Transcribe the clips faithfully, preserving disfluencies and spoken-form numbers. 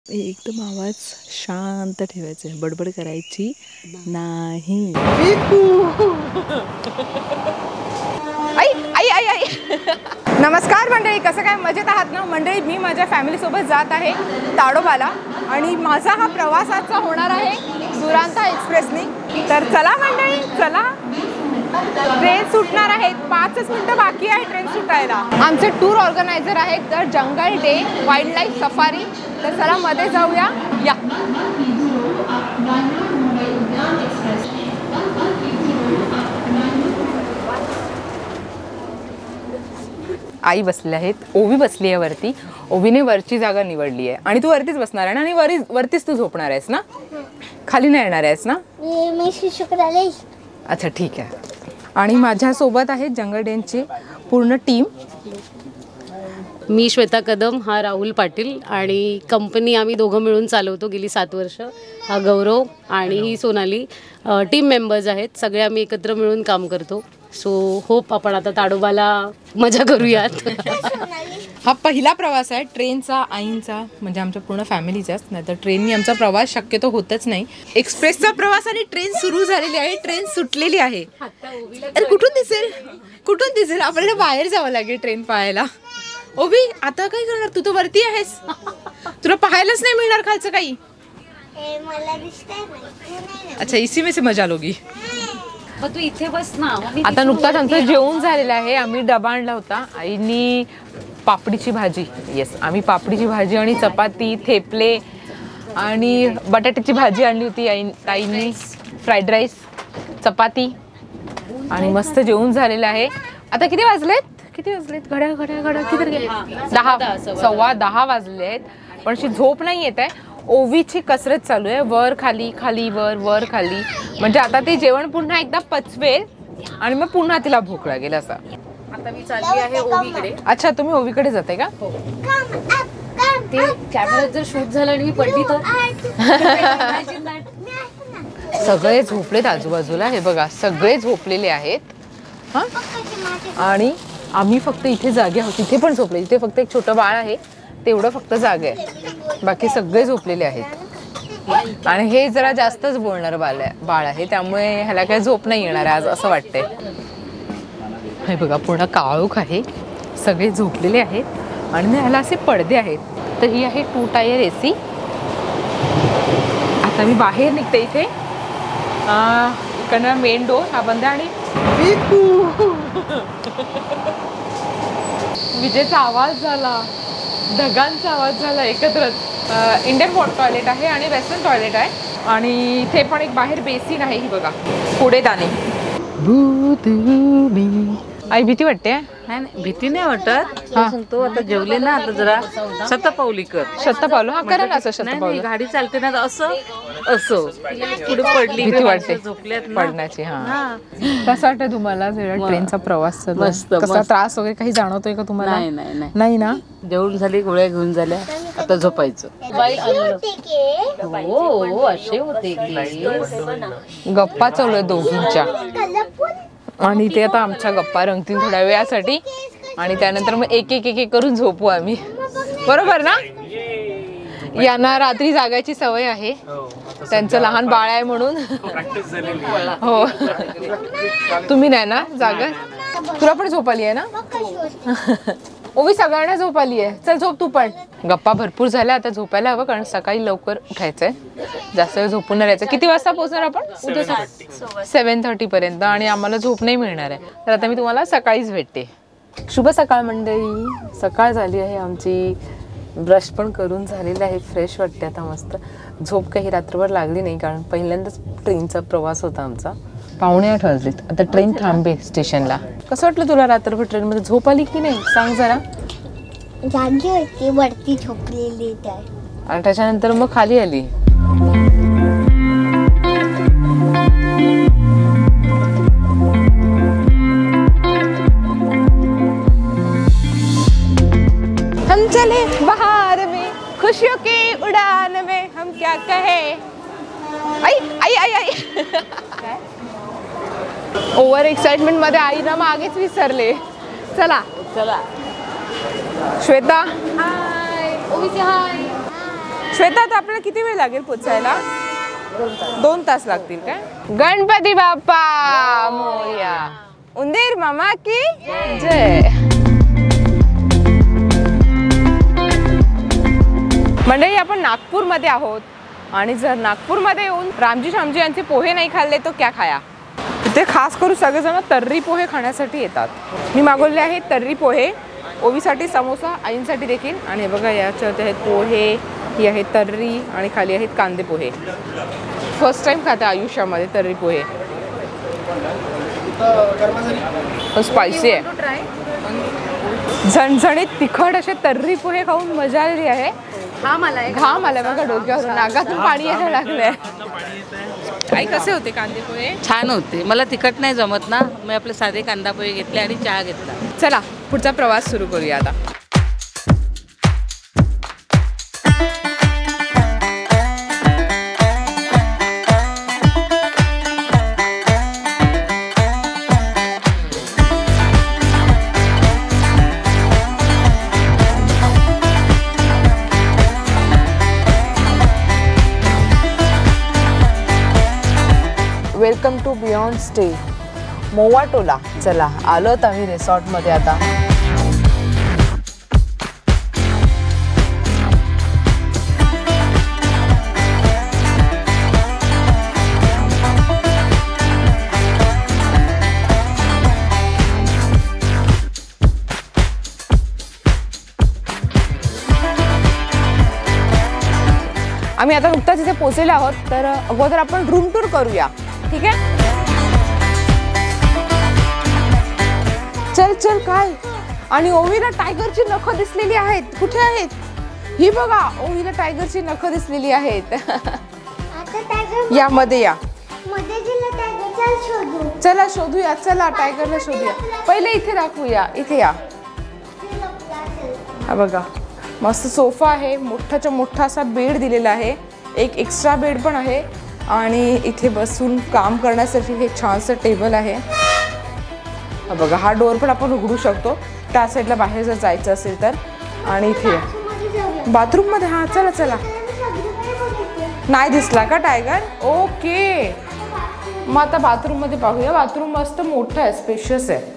एकदम आवाज शांत ठेवायचा आहे, बडबड करायची नाही. आई आई आई आई नमस्कार मंडळी, कसं काय मजेत आहात ना मंडळी? मी माझ्या फॅमिलीसोबत जात आहे ताडोबाला आणि माझा हा प्रवासाचा होणार आहे दुरांता एक्सप्रेसनी. तर चला मंडळी चला, ट्रेन सुटणार आहेत, पाचच मिनिटं बाकी आहे ट्रेन सुटायला. आमचे टूर ऑर्गनायझर आहेत तर जंगल डे वाईल्ड लाईफ सफारी. तर चला मध्ये जाऊया या. आई बसले आहेत, ओवी बसली आहे वरती. ओवीने वरची जागा निवडली आहे आणि तू वरतीच बसणार आहे ना? आणि वरी वरतीच तू झोपणार आहेस ना? खाली नाही येणार आहेस ना? अच्छा ठीक आहे. आणि माझ्यासोबत आहे जंगल डेची पूर्ण टीम. मी श्वेता कदम, हा राहुल पाटील आणि कंपनी आम्ही दोघं मिळून चालवतो गेली सात वर्ष. हा गौरव आणि ही सोनाली टीम मेंबर्स आहेत. सगळे आम्ही एकत्र मिळून काम करतो. सो होप आपण आता ताडोबाला मजा करूयात. हा पहिला प्रवास आहे ट्रेनचा, आईंचा म्हणजे आमच्या पूर्ण फॅमिलीचाच. नाही तर ट्रेननी आमचा प्रवास शक्यतो होतच नाही. एक्सप्रेसचा प्रवास आणि ट्रेन सुरू झालेली आहे, ट्रेन सुटलेली आहे. अरे कुठून दिसेल, कुठून दिसेल? आपल्याला बाहेर जावं लागेल ट्रेन पाहायला. ओबी आता काय करणार? तू तर वरती आहेस, तुला पाहायलाच नाही मिळणार खालचं काही. अच्छा इसी में से मजा लोगी. तू इथे बस ना. आता नुकताच आमचं जेवण झालेलं आहे. आम्ही डबा आणला होता, आईनी पापडीची भाजी. येस, आम्ही पापडीची भाजी आणि चपाती, थेपले आणि बटाट्याची भाजी आणली होती आई ताईंनी. फ्राईड राईस, चपाती आणि मस्त जेवण झालेलं आहे. आता किती वाजलेत? किती वाजलेत? घड्या घड्या घड्या किती? दहा, सव्वा दहा वाजले आहेत. पण अशी झोप नाही येत आहे. ओवीची कसरत चालू आहे, वर खाली खाली वर वर खाली. म्हणजे आता ते जेवण पुन्हा एकदा पचवेल आणि मग पुन्हा तिला भूक लागेल असं. आता मी चालली आहे ओवीकडे. अच्छा तुम्ही ओवीकडे जाते का? ते कॅमेऱ्यात जर शूट झालं आणि मी पडली तर. सगळे झोपलेत आजूबाजूला, हे बघा सगळे झोपलेले आहेत. हा आणि आम्ही फक्त इथे जागे आहोत. तिथे पण झोपले, इथे फक्त एक छोटं बाळ आहे तेवढं फक्त जागे आहे, बाकी सगळे झोपलेले आहेत. आणि हे जरा जास्तच बोलणार बाळ आहे बाळ आहे त्यामुळे ह्याला काही झोप नाही येणार आहे आज असं वाटतंय. हे बघा पूर्ण काळोख आहे, सगळे झोपलेले आहेत आणि ह्याला असे पडदे आहेत. तर ही आहे टू टायर ए सी. आता मी बाहेर निघते. इथे इकडनं मेन डोर हा बंद आणि विजेचा आवाज झाला, ढगांचा आवाज झाला एकत्रच. इंडियन वॉटर टॉयलेट आहे आणि वेस्टर्न टॉयलेट आहे आणि इथे पण एक बाहेर बेसिन आहे. ही बघा पुढे दाणे. आई भीती वाटते? नाही भीती नाही वाटत. सांगतो आता जेवले ना, आता जरा शतपावली कर. शतपावलं हा करा ना असं. शतपावलं गाडी चालते ना असं असं पुढे पडली भीती वाटते झोपल्यात पडण्याची. हा कसं वाटतं तुम्हाला ट्रेनचा प्रवास? मस्त. कसा त्रास वगैरे काही जाणवतोय का तुम्हाला? नाही नाही नाही ना. जेवण झाली, गोळ्या घेऊन झाल्या, आता झोपायचं. हो असे होते. गप्पा चालू आहे दोघींच्या आणि ते आता आमच्या गप्पा रंगतील थोड्या वेळासाठी आणि त्यानंतर मग एक एक एक एक करून झोपू आम्ही. बरोबर ना? यांना रात्री जागायची सवय आहे, त्यांचं लहान बाळ आहे म्हणून. हो तुम्ही नाही ना जागा? तुला पण झोप आली आहे ना? ओवी सगळ्यांना झोप आली आहे. चल झोप तू पण. गप्पा भरपूर झाल्या, आता झोपायला हवं कारण सकाळी लवकर उठायचंय, जास्त वेळ झोपून नाही राहायचं. किती वाजता पोहोचणार आपण? उद्या सेवन थर्टी पर्यंत आणि आम्हाला झोप नाही मिळणार आहे. तर आता मी तुम्हाला सकाळीच भेटते. शुभ सकाळ मंडळी. सकाळ झाली आहे आमची, ब्रश पण करून झालेला आहे, फ्रेश वाटते आता मस्त. झोप काही रात्रभर लागली नाही कारण पहिल्यांदाच ट्रेनचा प्रवास होता आमचा. पावणे आठ वाजलेत, आता ट्रेन थांबे स्टेशनला. कसं वाटलं तुला रात्रभर ट्रेनमध्ये? झोप आली की नाही सांग जरा. जागी होती, वरती झोपलेली आणि त्याच्यानंतर मग खाली आली. हम चले बहार में, खुशियों की उड़ान में, हम क्या कहे. आई आई आई आई ओव्हर एक्साइटमेंट मध्ये आई ना मागेच विसरले. चला चला श्वेता हाय. ओवीचे हाय. श्वेता आता आपल्याला किती वेळ लागेल पोचायला? दोन तास लागतील काय? गणपती बाप्पा मोरया, उंदीर मामा की जय. मंडळी, आपण नागपूरमध्ये आहोत आणि जर नागपूरमध्ये येऊन रामजी श्यामजी यांचे पोहे नाही खाल्ले तो क्या खाया. इथे खास करून सगळेजण तर्री पोहे खाण्यासाठी येतात. मी मागवले आहेत तर्री पोहे, ओवीसाठी समोसा, आईंसाठी देखील. आणि बघा याच्यात आहेत पोहे, ही आहे तर्री आणि खाली आहेत कांदे पोहे. फर्स्ट टाइम खाते आयुष्यामध्ये तर्री पोहे. स्पायसी आहे, झणझणीत तिखट असे तर्री पोहे खाऊन मजा आली आहे. घाम आलाय घाम आलाय बघा डोक्यावरून, नाकातून पाणी यायला लागलंय. आई कसे होते कांदे पोहे? छान होते. मला तिखट नाही जमत ना, मी आपले साधे कांदा पोहे घेतले आणि चहा घेतला. चला पुढचा प्रवास सुरू करूया आता. Welcome to beyond stay Mowatola. चला आलोत आम्ही रिसॉर्टमध्ये आता. आम्ही आता नुकताच इथे पोहोचलेलो आहोत, तर अगोदर आपण रूम टूर करूया. ठीक आहे, चल चल. काय आणि ओवीला टायगरची नखं दिसलेली आहेत. कुठे आहेत? ही बघा, ओवीला टायगरची नखं दिसलेली आहेत. यामध्ये या, चला शोधूया. चला टायगरला शोधूया. पहिले इथे दाखवूया. इथे या. हा बघा, मस्त सोफा आहे, मोठाच्या मोठा असा बेड दिलेला आहे, एक एक्स्ट्रा बेड पण आहे आणि इथे बसून काम करण्यासाठी हे छानसं टेबल आहे. हा बघा, हा डोअर पण आपण उघडू शकतो त्या साईडला बाहेर जर जायचं असेल तर. आणि इथे बाथरूममध्ये, हा चला चला. नाही दिसला का टायगर? ओके, मग आता बाथरूममध्ये पाहूया. बाथरूम मस्त मोठं आहे, स्पेशियस आहे.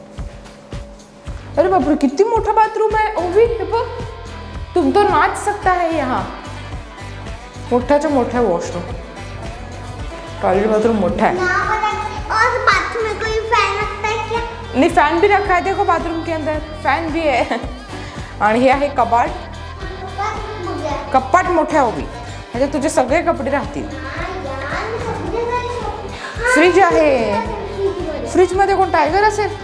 अरे बापरे, किती मोठा बाथरूम आहे. ओवी हे बघ, तुम तो नाच सकता है यहाँ. मोठाच्या मोठा वॉशरूम, टॉयलेट बाथरूम मोठा है. और बाथरूम में कोई फैन रखता है क्या? नहीं, फैन भी रखा है देखो बाथरूम के अंदर, फैन भी है. आणि हे आहे कपाट. कपाट मोठा आहे ओवी, ह्याच्यात तुझे सगळे कपडे राहतील. फ्रीज आहे. फ्रीज मध्ये कोण टायगर असेल?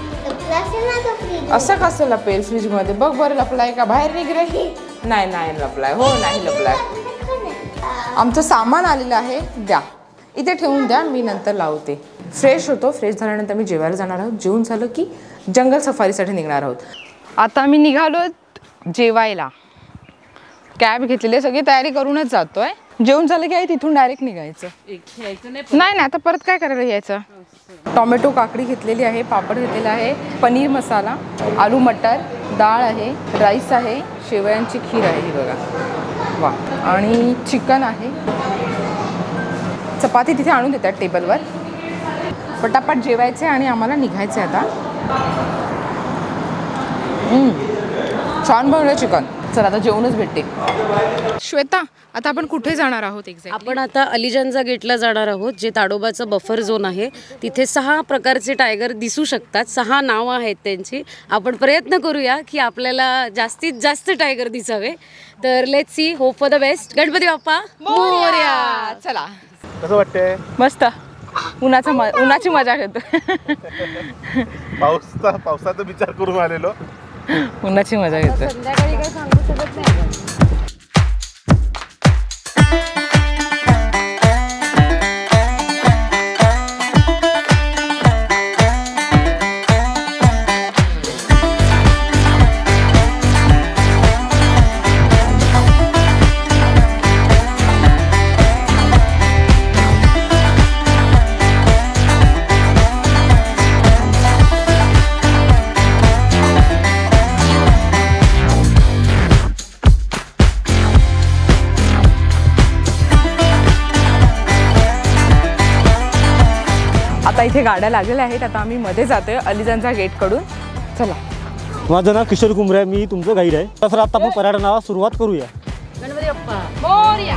असं कसं लपेल फ्रीज मध्ये? बघ बरं, लपलाय का? बाहेर निघ रे. नाही नाही लपलाय. हो नाही लपलाय. आमचं सामान आलेलं आहे, द्या इथे ठेवून द्या, मी नंतर लावते. फ्रेश होतो. फ्रेश झाल्यानंतर मी जेवायला जाणार आहोत. जेवून झालं की जंगल सफारीसाठी निघणार आहोत. आता आम्ही निघालो जेवायला. कॅब घेतलेली, सगळी तयारी करूनच जातोय. जेवण झालं की आहे तिथून डायरेक्ट निघायचं. नाही नाही, आता परत काय करायला यायचं. टोमॅटो काकडी घेतलेली आहे, पापड घेतलेला आहे, पनीर मसाला, आलू मटर, डाळ आहे, राईस आहे, शेवयांची खीर आहे ही बघा, वा, आणि चिकन आहे. चपाती तिथे आणून देतात टेबलवर. पटापट जेवायचे आणि आम्हाला निघायचं आता. छान बनवलं चिकन. चला आता जेवणच भेटते. श्वेता, आता आपण कुठे जाणार आहोत एक्झॅक्ट? आपण आता अलिजांजा गेटला जाणार आहोत, जे ताडोबाचं बफर झोन आहे. तिथे सहा प्रकारचे टायगर दिसू शकतात. सहा नावं आहेत त्यांची. आपण प्रयत्न करूया की आपल्याला जास्तीत जास्त टायगर दिसावे. तर let's see, hope for the best. Ganpati Bappa Morya. चला. कसं वाटतंय? मस्त. उन्हाचा उन्हाची मजा घेतो. पावसा पावसाचा विचार करून आलेलो. उन्हाची मजा घेतो. संध्याकाळी काय सांगू शकत नाही. आता इथे गाड्या लागलेल्या आहेत. आता आम्ही मध्ये जातोय अलिजानच्या गेटकडून. चला. माझं नाव किशोर कुंबरे आहे, मी तुमचं गाईड आहे. तर आता आपण पर्यटनाला सुरुवात करूया. गणपती बाप्पा मोरया.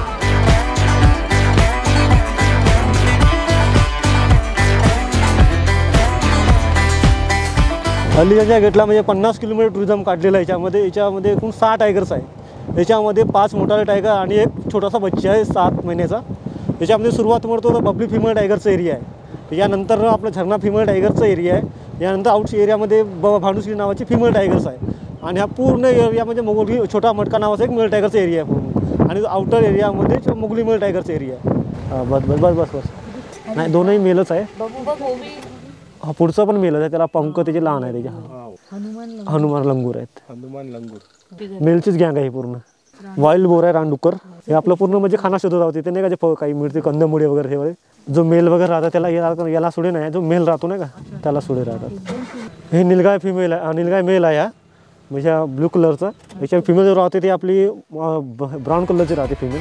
अलिजानच्या गेटला म्हणजे पन्नास किलोमीटर टुरिझम काढलेलं आहे. याच्यामध्ये याच्यामध्ये एकूण सहा टायगर्स आहे. याच्यामध्ये पाच मोठाले टायगर आणि एक छोटासा बच्चा आहे सात महिन्याचा. याच्यामध्ये सुरुवात म्हणतो तर बबली फिमेल टायगरचा एरिया आहे. यानंतर आपलं झरणा फिमेल टायगरचा एरिया आहे. यानंतर आउट एरियामध्ये ब भानुश्री नावाची फिमेल टायगर्स आहे. आणि हा पूर्ण एरियामध्ये मोगली छोटा मटका नावाचा एक मेल टायगरचा एरिया आहे पूर्ण. आणि आउटर एरियामध्ये मोगली मेल टायगरचा एरिया आहे. हां बस बस बस बस बस नाही दोनही मेलच आहे. हा पुढचा पण मेलच आहे. त्याला पंख त्याचे लहान आहे. त्याच्या हनुमान लंगूर आहेत. हनुमान लंगूर मेलचीच गँग आहे पूर्ण. वाईल्ड बोर आहे रानडुक्कर. हे आपलं पूर्ण म्हणजे खाना शोधत होते. ते नाही का जे काही मिळते कंदमुळे वगैरे हे वगैरे. जो मेल वगैरे राहतात त्याला याला याला सोडे नाही. जो मेल राहतो नाही का त्याला सोडे राहतात. हे निलगाय फिमेल आहे. निलगाय मेल आहे. हा म्हणजे हा ब्लू कलरचा. याच्या फिमेल जो राहते ती आपली ब्राऊन कलरची राहते फिमेल.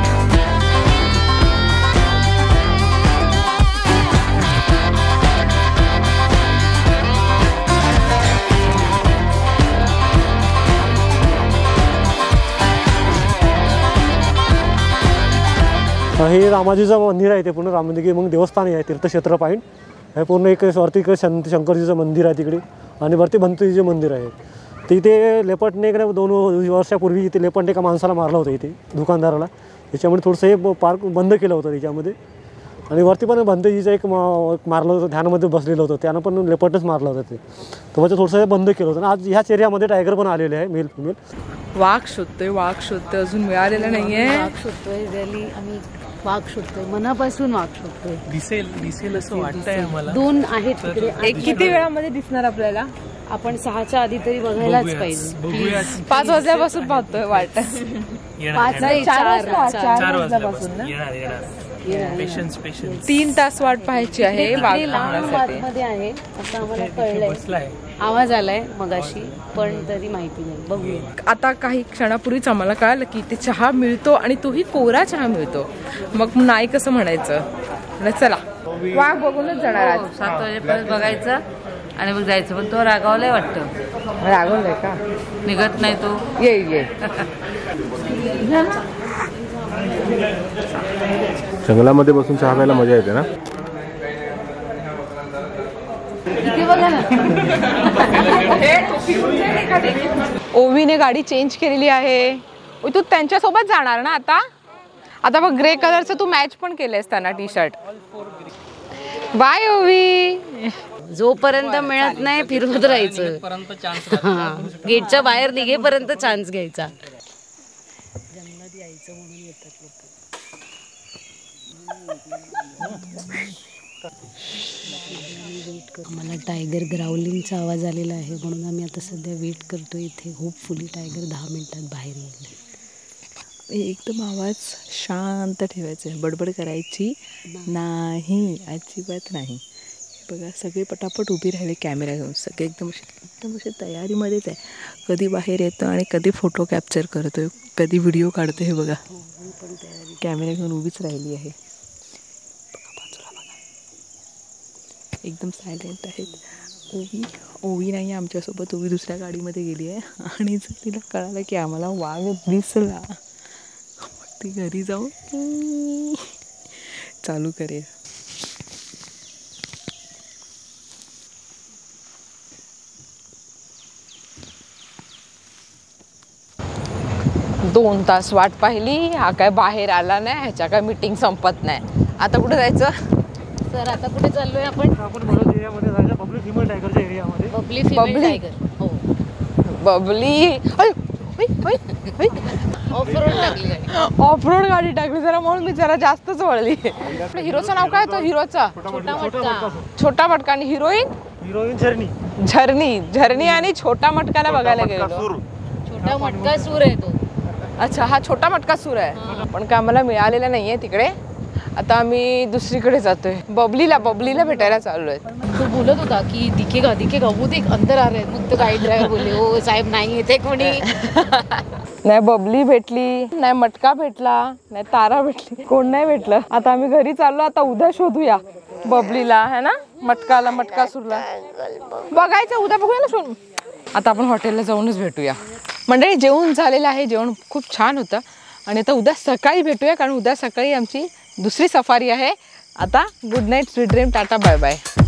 हे रामाजीचं मंदिर आहे. ते पूर्ण राम मंदिर मग देवस्थान आहे. तीर्थक्षेत्र पाहिजे. हे पूर्ण एक वरती एक शं शंकरजीचं मंदिर आहे तिकडे. आणि वरती भंतजीचे मंदिर आहे. तर इथे लेपटने इकडे दोन वर्षापूर्वी इथे लेपटने एका माणसाला मारलं होतं इथे दुकानदाराला. त्याच्यामुळे थोडंसं हे पार्क बंद केलं होतं त्याच्यामध्ये. आणि वरती पण भंतजीचं एक मारलं होतं. ध्यानामध्ये बसलेलं होतं. त्यानं पण लेपटच मारलं होतं ते. तर म्हणजे थोडंसं हे बंद केलं होतं. आज ह्याच एरियामध्ये टायगर पण आलेले आहे मेल फिमेल. वाघ शोधतोय वाघ शोधतोय अजून मिळालेलं नाहीये. वाघ शोधतोय. रॅली आम्ही वाघ शोधतोय. मनापासून वाघ शोधतोय. दिसेल दिसेल असं वाटतंय आम्हाला. दोन आहेत तिकडे. एक किती वेळामध्ये दिसणार आपल्याला? आपण सहाच्या आधी तरी बघायलाच पाहिजे. बघूया. पाच वाजल्यापासून पाहतोय वाट. पाच नाही चार चार वाजता चार. चार वाजल्यापासून ना येणार येणार. Patience patience. तीन तास वाट पाहायची आहे वाघ पाहण्यासाठी. मध्ये आहे असं आम्हाला कळलंय. बसलाय. आवाज आलाय मगाशी पण तरी माहिती नाही. बघूया. आता काही क्षणापूर्वीच आम्हाला कळालं की इथे चहा मिळतो आणि तोही कोरा चहा मिळतो. मग नाही कसं म्हणायचं. चला वाघ बघूनच जाणार आज. सात वाजेपर्यंत बघायचं आणि मग जायचं. पण तो रागावलाय वाटतं. रागवलंय का? निघत नाही तो. येईल येईल. जंगलामध्ये बसून चहा प्यायला मजा येते ना. ओवीने गाडी चेंज केलेली आहे. तू त्यांच्यासोबत जाणार ना आता? आता बघ ग्रे कलरचं तू मॅच पण केलंयस त्यांना टी शर्ट. बाय ओवी. जोपर्यंत मिळत नाही फिरवत राहायचं. गेटच्या बाहेर निघेपर्यंत चान्स घ्यायचा. जंगलात यायचं म्हणून येतात लोक. मला टायगर ग्राउलिंगचा आवाज आलेला आहे म्हणून आम्ही आता सध्या वेट करतो इथे. होपफुली टायगर दहा मिनिटात बाहेर येईल. एकदम आवाज शांत ठेवायचा आहे. बडबड करायची नाही अजिबात नाही. बघा सगळे पटापट उभी राहिले कॅमेरा घेऊन. सगळे एकदम एकदम असे तयारीमध्येच आहे. कधी बाहेर येतो आणि कधी फोटो कॅप्चर करतोय कधी व्हिडिओ काढतो. हे बघा कॅमेरा घेऊन उभीच राहिली आहे. बघा बाजूला बघा एकदम सायलेंट आहेत. ओवी ओवी नाही आमच्यासोबत. ओवी दुसऱ्या गाडीमध्ये गेली आहे. आणि जर तिला कळालं की आम्हाला वाघ दिसला ती घरी जाऊन चालू करेल. दोन तास वाट पाहिली. हा काय बाहेर आला नाही. ह्याच्या काय मीटिंग संपत नाही. आता कुठे जायचं सर? आता कुठे चाललोय आपण? आपण बरोबर एरियामध्ये जायचं. बबली फिमेल टायगरच्या एरियामध्ये. Babli female tiger. हो बबली. ऑफ रोड टाकली गाडी. ऑफ रोड गाडी टाकली जरा म्हणून मी जरा जास्तच वळली. आपल्या हिरोचं नाव काय होतं? हिरोचा छोटा मटका. छोटा मटका. आणि हिरोईन हिरोईन झरणी. झरणी. झरणी आणि छोटा मटकाला बघायला गेलो. छोटा मटका सूर आहे तो. अच्छा हा छोटा मटका सूर आहे. पण काय आम्हाला मिळालेला नाहीये तिकडे. आता आम्ही दुसरीकडे जातोय. बबलीला बबलीला भेटायला चाललोय. तो बोलत होता की दिखेगा दिखेगा वो देख अंदर आ रहे. मग तो गाईड ड्रायव्हर बोलले हो साहेब नाही येते कोणी. नाही बबली भेटली नाही. मटका भेटला नाही. तारा भेटली. कोण नाही भेटलं. आता आम्ही घरी चाललो. आता उद्या शोधूया. बबलीला है ना, मटकाला मटका सुरला बघायचं उद्या बघूया ना सोनू. आता आपण हॉटेलला जाऊनच भेटूया. मंडळी जेवण झालेलं आहे, जेवण खूप छान होतं आणि आता उद्या सकाळी भेटूया कारण उद्या सकाळी आमची दुसरी सफारी आहे. आता good night, sweet dream, tata bye bye.